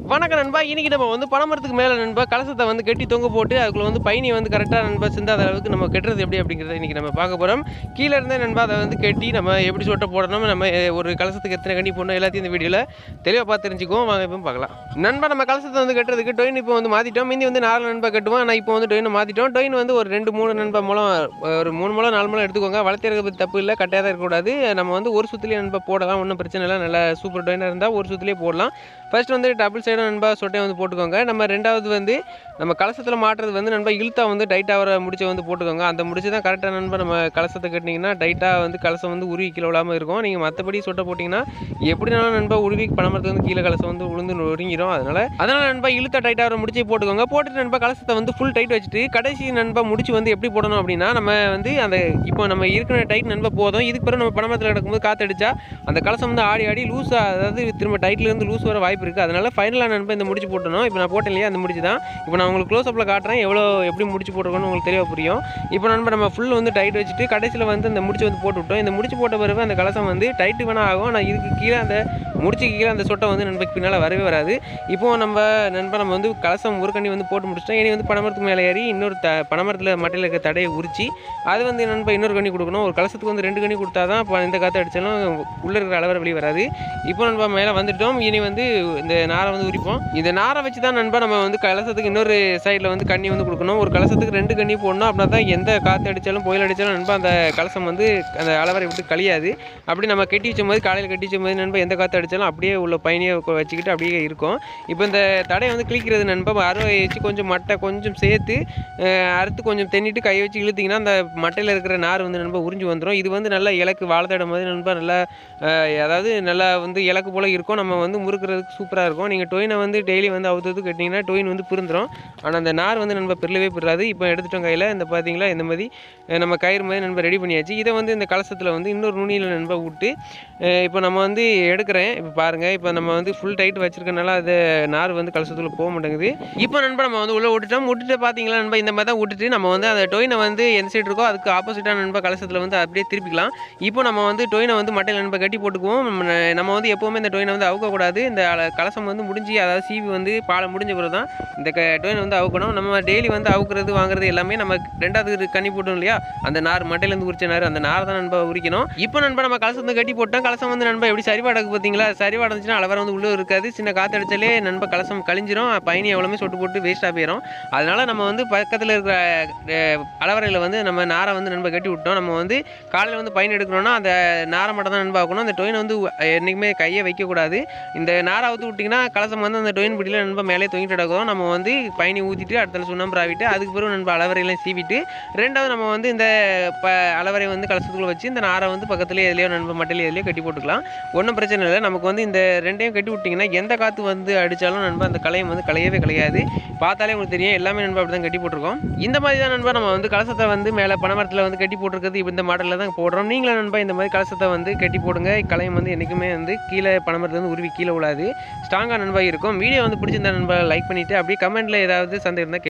வணக்கம் நண்பா. இன்னைக்கு நம்ம வந்து பனைமரத்துக்கு மேலே நண்பா கலசத்தை வந்து கட்டி தொங்க போட்டு அதுக்குள்ள வந்து பயணி வந்து கரெக்டாக நண்பா சிந்தாத அளவுக்கு நம்ம கட்டுறது எப்படி அப்படிங்கிறத இன்றைக்கி நம்ம பார்க்க போகிறோம். கீழே இருந்தே நண்பா அதை வந்து கட்டி நம்ம எப்படி சொட்டை போடணும், நம்ம ஒரு கலசத்துக்கு எத்தனை கண்டி போடணும் எல்லாத்தையும் இந்த வீடியோவில் தெளிவாக பார்த்து தெரிஞ்சுக்குவோம். வாங்க இப்போ பார்க்கலாம். நண்பா நம்ம கலசத்தை வந்து கட்டுறதுக்கு டொயின் இப்போ வந்து மாற்றிட்டோம். மீதி வந்து 4 நண்பா கட்டுவோம். ஆனால் இப்போ வந்து டொயினை மாற்றிட்டோம். டொயின் வந்து ஒரு 2-3 நண்பா மூலம் ஒரு 3 மூலம் 4 மூலம் எடுத்துக்கோங்க. வளர்த்திறக்க பற்றி தப்பு இல்லை, கட்டாயாக தான் இருக்கக்கூடாது. நம்ம வந்து ஒரு சுற்றுலேயே நண்பா போடலாம், ஒன்றும் பிரச்சனை இல்லை. நல்லா சூப்பர் டொயினாக இருந்தால் ஒரு சுற்றுலேயே போடலாம். ஃபர்ஸ்ட் வந்து டபுள் சைடும் நண்பா சொட்டை வந்து போட்டுக்கோங்க. நம்ம ரெண்டாவது வந்து நம்ம கலசத்தில் மாட்டுறது வந்து நண்பா இழுத்தா வந்து டைட்டாக வர முடிச்சை வந்து போட்டுக்கோங்க. அந்த முடிச்சு தான் கரெக்டாக நண்பா நம்ம கலசத்தை கட்டினீங்கன்னா டைட்டாக வந்து கலசம் வந்து உருவி கீழே விழாமல் இருக்கும். நீங்கள் மற்றபடி சொட்டை போட்டிங்கன்னா எப்படினாலும் நண்பா உருவி பனைமரத்துக்கு வந்து கீழே கலசம் வந்து உளுந்து நொறுங்கிடும். அதனால் நண்பா இழுத்தா டைட்டாக வர முடிச்சை போட்டுக்கோங்க. போட்டுட்டு நண்பா கலசத்தை வந்து ஃபுல் டைட் வச்சுட்டு கடைசி நண்பா முடிச்சு வந்து எப்படி போடணும் அப்படின்னா, நம்ம வந்து அந்த இப்போ நம்ம இருக்கிற டைட் நண்பா போதும். இதுக்கு பிறகு நம்ம பனைமரத்தில் கிடக்கும்போது காற்றடிச்சா அந்த கலசம் வந்து ஆடி ஆடி லூஸாக, அதாவது திரும்ப டைட்லேருந்து லூஸ் வர வாய்ப்பு இருக்குது. அதனால் ஃபைனலாக நண்பா இந்த முடிச்சு போட்டணும். இப்போ நான் போட்டேன் இல்லையா, அந்த முடிச்சு தான் இப்போ நான் உங்களுக்கு க்ளோஸ்அப்பில் காட்டுறேன். எப்படி முடிச்சு போட்டுருக்கோன்னு உங்களுக்கு தெளிவாக புரியும். இப்போ நண்பா நம்ம ஃபுல் வந்து டைட் வச்சுட்டு கடைசியில் வந்து அந்த முடிச்சு வந்து போட்டு விட்டோம். இந்த முடிச்சு போட்ட பிறகு அந்த கலசம் வந்து டைட்டு வேணால் ஆகும். ஆனால் இதுக்கு கீழே அந்த முடிச்சுக்கு கீழே அந்த சொட்டை வந்து நண்பருக்கு பின்னால் வரவே வராது. இப்போது நம்ம வந்து கலசம் ஒரு கண்ணி வந்து போட்டு முடிச்சிட்டோம். இனி வந்து பனைமரத்துக்கு மேலே ஏறி இன்னொரு பனைமரத்தில் மட்டையில் இருக்க தடையை உரிச்சு அது வந்து நண்பா இன்னொரு கண்ணி கொடுக்கணும். ஒரு கலசத்துக்கு வந்து 2 கண்ணி கொடுத்தா தான் இப்போ இந்த காற்று அடித்தாலும் உள்ளே இருக்கிற அளவரை வெளியே வராது. இப்போ நண்பா மேலே வந்துட்டோம். இனி வந்து இந்த நாரை வந்து உரிப்போம். இந்த நாரை வச்சு தான் நண்பா நம்ம வந்து கலசத்துக்கு இன்னொரு சைடில் வந்து கண்ணி வந்து கொடுக்கணும். ஒரு கலசத்துக்கு 2 கண்ணி போடணும். அப்படின்னா தான் எந்த காற்று அடித்தாலும் புயல் அடித்தாலும் நண்பா அந்த கலசம் வந்து அந்த அளவரை விட்டு கழியாது. அப்படி நம்ம கட்டி வச்சும் போது காலையில் கட்டி வச்சும் போது நண்பா எந்த காற்று அடித்தாலும் அப்படியே உள்ள பயணியை வச்சுக்கிட்டு அப்படியே இருக்கும். இப்போ இந்த தடையை வந்து கிளிக்கிறது நண்பா அறுவை வச்சு கொஞ்சம் மட்டை கொஞ்சம் சேர்த்து அறுத்து கொஞ்சம் தென்னிட்டு கை வச்சு இழுத்திங்கன்னா அந்த மட்டையில் இருக்கிற நார் வந்து நண்பா உறிஞ்சு வந்துடும். இது வந்து நல்லா இலக்கு வாழைத்தடை மாதிரி நண்பா நல்லா, அதாவது நல்லா வந்து இலக்கு போல் இருக்கும். நம்ம வந்து முறுக்கிறதுக்கு சூப்பராக இருக்கும். நீங்கள் டொயினை வந்து டெய்லி வந்து அவுத்து கட்டிங்கன்னா டொயின் வந்து பிரிந்துடும். ஆனால் அந்த நார் வந்து நண்பா பிறலவே பிறாது. இப்போ எடுத்துட்டோம் கையில். இந்த பார்த்தீங்களா இந்த மாதிரி நம்ம கயிறு மாதிரி நண்பா ரெடி பண்ணியாச்சு. இதை வந்து இந்த கலசத்தில் வந்து இன்னொரு நுனியில் நண்பா விட்டு இப்போ நம்ம வந்து எடுக்கிறேன். இப்போ பாருங்கள், இப்போ நம்ம வந்து ஃபுல் டைட் வச்சுருக்கனால அது நார் வந்து கலசத்துக்குள்ளே போக மாட்டேங்குது. இப்போ நண்பா நம்ம வந்து உள்ளே விட்டுட்டு பார்த்தீங்களா நண்பா இந்த மாதிரி தான் விட்டுட்டு நம்ம வந்து அந்த டொயினை வந்து எந்த சைடு இருக்கோ அதுக்கு ஆப்போசிட்டாக நண்பா கலசத்தில் வந்து அப்படியே திருப்பிக்கலாம். இப்போ நம்ம வந்து டொயினை வந்து மட்டையில் நண்பா கட்டி போட்டுக்குவோம். நம்ம வந்து எப்போவுமே இந்த டொயினை வந்து அவுக்கக்கூடாது. இந்த கலசம் வந்து முடிஞ்சு, அதாவது சீவி வந்து பாலை முடிஞ்ச பிறகு தான் இந்த டொயினை வந்து அவுக்கணும். நம்ம டெய்லி வந்து அவுக்கிறது வாங்குறது எல்லாமே நம்ம 2வது கண்ணி போட்டோம் இல்லையா, அந்த நார் மட்டையிலேருந்து உரிச்ச நார், அந்த நார் தான் நண்பா உரிக்கணும். இப்போ நண்பா நம்ம கலசம் வந்து கட்டி போட்டோம். கலசம் வந்து நண்பா எப்படி சரிவாடக்கு பார்த்தீங்களா, சரிவாடச்சுன்னா அளவரை வந்து உள்ளே இருக்காது. சின்ன காற்று அடித்தாலே நண்பா கலசம் கழிஞ்சிரும். பயணி எவ்வளோமே சொட்டு போட்டு வேஸ்ட்டாக போயிடும். அதனால் நம்ம வந்து பக்கத்தில் இருக்கிற அளவரையில் வந்து நம்ம நாரை வந்து நண்பா கட்டி விட்டோம். நம்ம வந்து காலையில் வந்து பயணி எடுக்கணும்னா அந்த நாரை மட்டும் தான் நண்பா ஆக்கணும். அந்த டொயினை வந்து என்றைக்குமே கையை வைக்கக்கூடாது. இந்த நாரை ஊற்றி விட்டிங்கன்னா கலசம் வந்து அந்த டொயின் பிடியில் நண்பா மேலே தொங்கிட்டு கிடக்கும். நம்ம வந்து பயணி ஊற்றிட்டு அடுத்த சுண்ணாம்பு ஆவிட்டு அதுக்கு பிறகு நண்பா அளவரையெல்லாம் சீவிட்டு 2வது நம்ம வந்து இந்த அளவரை வந்து கலசத்துக்குள்ளே வச்சு இந்த நாரை வந்து பக்கத்துலேயே எதுலையோ நண்பா மட்டையிலே எதுலையோ கட்டி போட்டுக்கலாம். ஒன்றும் பிரச்சனை இல்லை. நமக்கு வந்து இந்த 2யும் கட்டி விட்டிங்கன்னா எந்த காற்று வந்து அடித்தாலும் நண்பா அந்த கலையம் வந்து கலையவே கலையாது. பார்த்தாலே உங்களுக்கு தெரியும், எல்லாமே நண்பா அப்படி தான் கட்டி போட்டிருக்கோம். இந்த மாதிரி தான் நண்பா நம்ம வந்து கலசத்தை வந்து மேலே பனைமரத்தில் வந்து கட்டி போட்டிருக்கிறது. இப்போ இந்த மாடலில் தான் போடுறோம். நீங்களும் நண்பா இந்த மாதிரி கலசத்தை வந்து கட்டி போடுங்க. கலையம் வந்து என்றைக்குமே வந்து கீழே பனைமரத்துலேருந்து உருவி கீழே விழாது, ஸ்ட்ராங்காக நண்பா இருக்கும். வீடியோ வந்து பிடிச்சிருந்தா நண்பா லைக் பண்ணிவிட்டு அப்படியே கமெண்ட்டில் ஏதாவது சந்தேகம் இருந்தால்